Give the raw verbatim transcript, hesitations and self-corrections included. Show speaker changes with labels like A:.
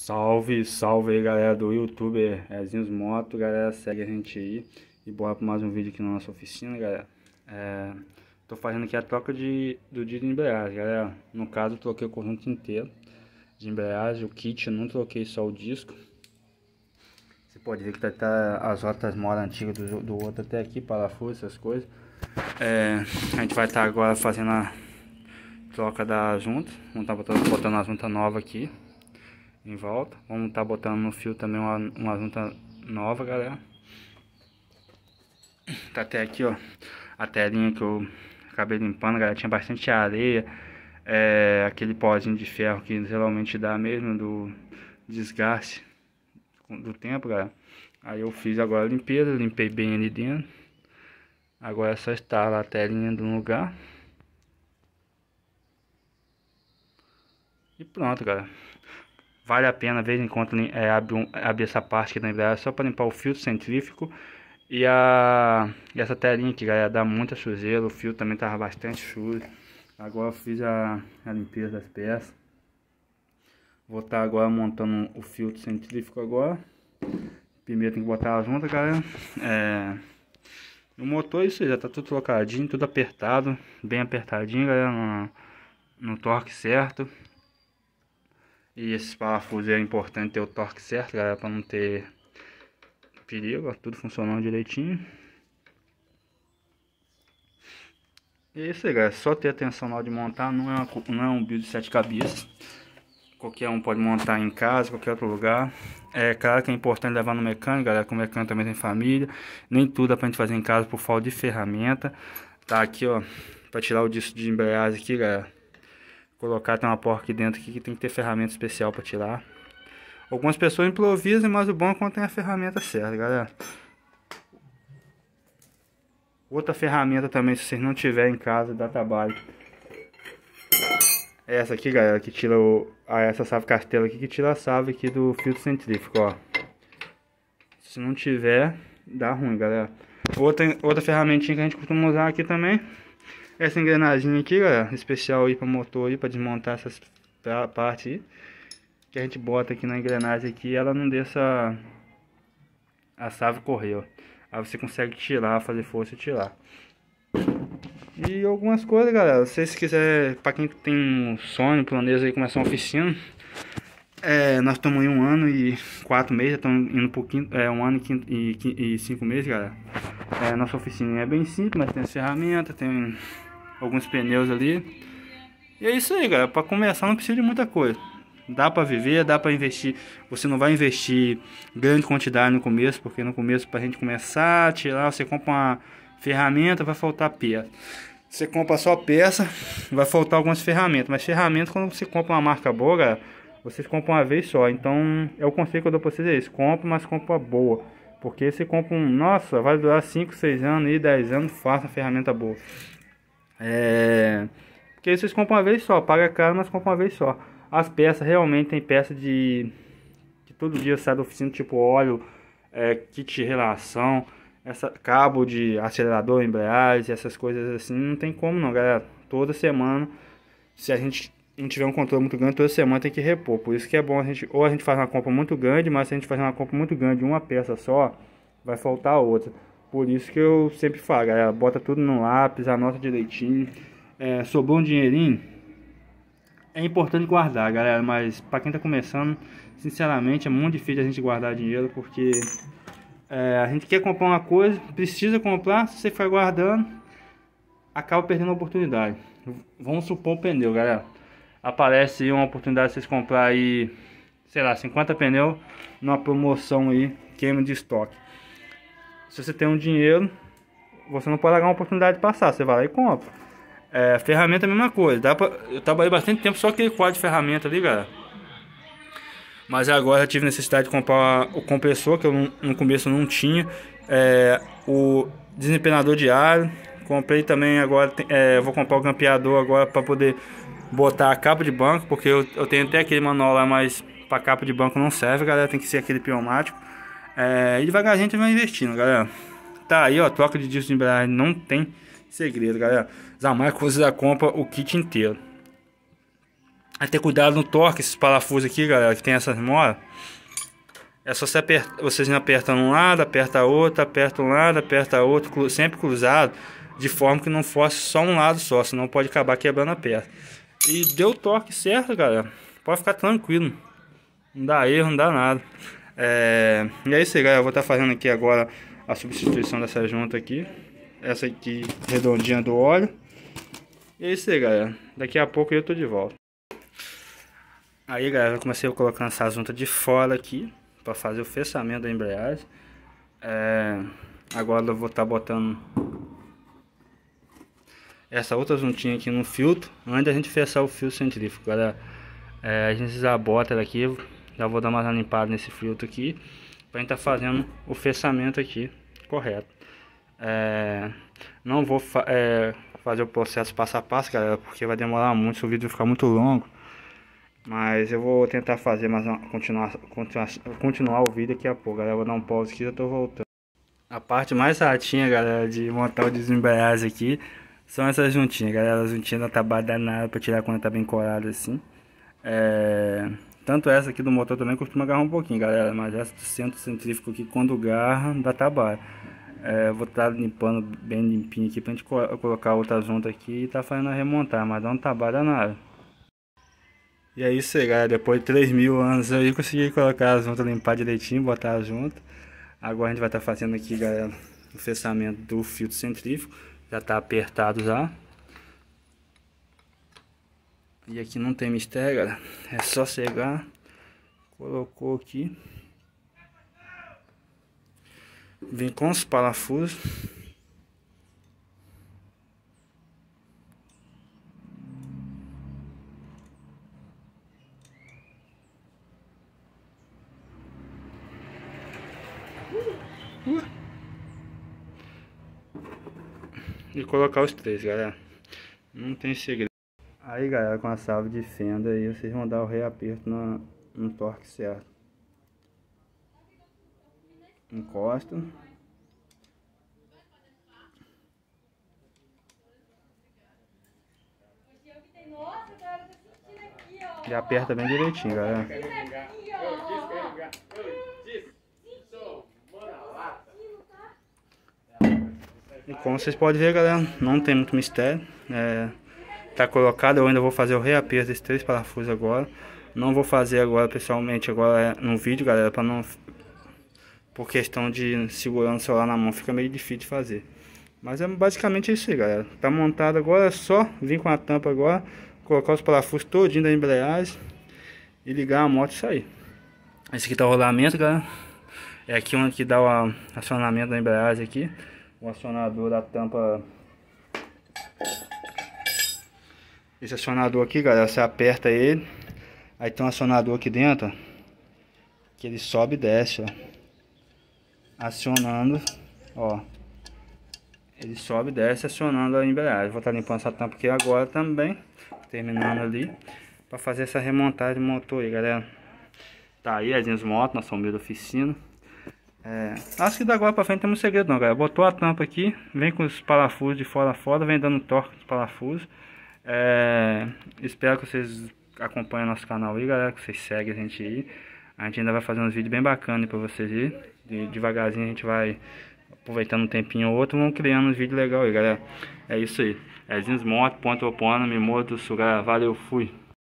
A: Salve, salve aí galera do YouTube, Ezinhos Moto, galera, segue a gente aí e bora para mais um vídeo aqui na nossa oficina, galera. É, tô fazendo aqui a troca de, do disco de embreagem, galera. No caso eu troquei o conjunto inteiro de embreagem, o kit, eu não troquei só o disco. Você pode ver que tá, tá as rotas molas antigas do, do outro até aqui, parafuso, essas coisas. É, a gente vai estar tá agora fazendo a troca da junta, vamos estar tá botando, botando a junta nova aqui em volta. Vamos estar tá botando no fio também uma, uma junta nova, galera. Tá até aqui, ó, a telinha que eu acabei limpando, galera. Tinha bastante areia, é, aquele pozinho de ferro que geralmente dá mesmo do desgaste do tempo, galera. Aí eu fiz agora a limpeza, limpei bem ali dentro. Agora é só instalar a telinha no lugar. E pronto, galera. Vale a pena, de vez em quando, é, abrir, um, abrir essa parte aqui da embreagem só para limpar o filtro centrífugo e, a, e essa telinha aqui, galera, dá muita sujeira. O fio também tava bastante sujo. Agora eu fiz a, a limpeza das peças. Vou estar agora montando o filtro centrífugo agora. Primeiro tem que botar a junta, galera. É, o motor, isso aí, já tá tudo trocadinho, tudo apertado, bem apertadinho, galera, no, no torque certo. E esses parafusos é importante ter o torque certo, galera, para não ter perigo, ó, tudo funcionando direitinho. E é isso aí, galera, só ter atenção na hora de montar, não é, uma, não é um build de sete cabeças. Qualquer um pode montar em casa, qualquer outro lugar. É claro que é importante levar no mecânico, galera, que o mecânico também tem família. Nem tudo dá pra gente fazer em casa por falta de ferramenta. Tá aqui, ó, para tirar o disco de embreagem aqui, galera. Colocar, tem uma porca aqui dentro aqui que tem que ter ferramenta especial para tirar. Algumas pessoas improvisam, mas o bom é quando tem a ferramenta certa, galera. Outra ferramenta também, se vocês não tiverem em casa, dá trabalho. É essa aqui, galera, que tira o... Ah, essa chave castelo aqui que tira a chave aqui do filtro centrífugo, ó. Se não tiver, dá ruim, galera. Outra, outra ferramentinha que a gente costuma usar aqui também. Essa engrenagem aqui, galera, especial aí para motor aí, para desmontar essas partes aí, que a gente bota aqui na engrenagem aqui, ela não deixa a chave correr, ó. Aí você consegue tirar, fazer força e tirar. E algumas coisas, galera, se vocês quiserem, para quem tem um sonho, planeja aí começar uma oficina, é, nós estamos em um ano e quatro meses, estamos indo um pouquinho, é um ano e, e, e cinco meses, galera. É, nossa oficina é bem simples, mas tem as ferramentas, tem alguns pneus ali. E é isso aí, galera. Para começar não precisa de muita coisa. Dá para viver, dá para investir. Você não vai investir grande quantidade no começo, porque no começo, para a gente começar a tirar, você compra uma ferramenta, vai faltar peça. Você compra só peça, vai faltar algumas ferramentas. Mas ferramentas, quando você compra uma marca boa, galera, vocês compram uma vez só. Então, é o conselho que eu dou para vocês, é isso. Compre, mas compra boa. Porque você compra um... Nossa, vai durar cinco, seis anos e dez anos, faça uma ferramenta boa. É... Porque vocês compram uma vez só, paga caro, mas compram uma vez só. As peças, realmente tem peça de... que todo dia sai da oficina, tipo óleo, é, kit de relação, essa, cabo de acelerador, embreagem, essas coisas assim, não tem como não, galera. Toda semana, se a gente não tiver um controle muito grande, toda semana tem que repor. Por isso que é bom a gente, ou a gente faz uma compra muito grande, mas se a gente fazer uma compra muito grande de uma peça só, vai faltar outra. Por isso que eu sempre falo, galera, bota tudo no lápis, anota direitinho. É, sobrou um dinheirinho, é importante guardar, galera, mas para quem tá começando, sinceramente, é muito difícil a gente guardar dinheiro, porque é, a gente quer comprar uma coisa, precisa comprar, se você for guardando, acaba perdendo a oportunidade. Vamos supor um pneu, galera. Aparece aí uma oportunidade de vocês comprar aí, sei lá, cinquenta pneus numa promoção aí, queima de estoque. Se você tem um dinheiro, você não pode largar uma oportunidade de passar, você vai lá e compra. É, ferramenta é a mesma coisa. Dá pra, eu trabalhei bastante tempo só aquele quadro de ferramenta ali, galera. Mas agora eu tive necessidade de comprar o compressor, que eu não, no começo eu não tinha. É, o desempenador de ar. Comprei também agora, é, vou comprar o grampeador agora para poder botar a capa de banco, porque eu, eu tenho até aquele manual lá, mas para capa de banco não serve, galera. Tem que ser aquele pneumático. É, e devagarzinho a gente vai investindo, galera. Tá aí, ó, troca de disco de embreagem, não tem segredo, galera. Jamais que você já compra o kit inteiro. Vai ter cuidado no torque, esses parafusos aqui, galera, que tem essas molas. É só você apertar, vocês apertam um lado, aperta outro, aperta um lado, aperta outro, sempre cruzado, de forma que não fosse só um lado só, senão pode acabar quebrando a peça. E deu o torque certo, galera, pode ficar tranquilo, não dá erro, não dá nada. É, e é isso aí, galera, eu vou estar fazendo aqui agora a substituição dessa junta aqui, essa aqui redondinha do óleo. E é isso aí, galera, daqui a pouco eu tô de volta. Aí, galera, eu comecei a colocar essa junta de fora aqui, para fazer o fechamento da embreagem. É, agora eu vou estar tá botando essa outra juntinha aqui no filtro, antes da gente fechar o fio centrífugo, galera. É, a gente já bota ela aqui, já vou dar uma limpada nesse filtro aqui, para a gente estar tá fazendo o fechamento aqui correto. É, não vou fa é, fazer o processo passo a passo, galera, porque vai demorar muito, se o vídeo ficar muito longo. Mas eu vou tentar fazer mais uma, continuar, continuar, continuar o vídeo daqui a pouco, galera. Eu vou dar um pause aqui e já tô voltando. A parte mais chatinha, galera, de montar o desembreagem aqui são essas juntinhas, galera. As juntinhas não tá danada pra tirar quando tá bem colada assim. É... Tanto essa aqui do motor também costuma agarrar um pouquinho, galera. Mas essa do centro centrífugo aqui, quando agarra, dá trabalho. É, vou estar tá limpando bem limpinho aqui pra gente co colocar outra junta aqui e tá fazendo a remontar, mas dá um trabalho danado. E é isso aí, galera, depois de três mil anos aí consegui colocar a junta, limpar direitinho, botar a junta. Agora a gente vai estar tá fazendo aqui, galera, o fechamento do filtro centrífugo. Já está apertado já. E aqui não tem mistério, galera, é só chegar, colocou aqui. Vem com os parafusos. Uh. E colocar os três, galera. Não tem segredo. Aí, galera, com a chave de fenda aí, vocês vão dar o reaperto no, no torque certo. Encosta. E aperta bem direitinho, galera. E como vocês podem ver, galera, não tem muito mistério. É, tá colocado, eu ainda vou fazer o reaperto desses três parafusos agora. Não vou fazer agora pessoalmente, agora no vídeo, galera, para não... Por questão de segurando o celular na mão, fica meio difícil de fazer. Mas é basicamente isso aí, galera. Tá montado agora, é só vir com a tampa agora, colocar os parafusos todinho da embreagem e ligar a moto e sair. Esse aqui tá o rolamento, galera. É aqui onde que dá o acionamento da embreagem aqui. O acionador da tampa. Esse acionador aqui, galera, você aperta ele. Aí tem um acionador aqui dentro, ó, que ele sobe e desce, ó. Acionando, ó. Ele sobe e desce acionando a embreagem. Vou estar limpando essa tampa aqui agora também, terminando ali, para fazer essa remontagem do motor aí, galera. Tá aí a Jeans Moto, nossa humilde oficina. É, acho que da agora pra frente não tem um segredo não, galera. Botou a tampa aqui, vem com os parafusos de fora a fora, vem dando torque nos parafusos. É, espero que vocês acompanhem nosso canal aí, galera, que vocês seguem a gente aí. A gente ainda vai fazer uns vídeos bem bacanas pra vocês aí. De, devagarzinho a gente vai aproveitando um tempinho ou outro, vamos criando uns vídeos legais aí, galera. É isso aí. É Jeans Moto, ponto Opona, Mimoso do Sul, galera. Valeu, fui.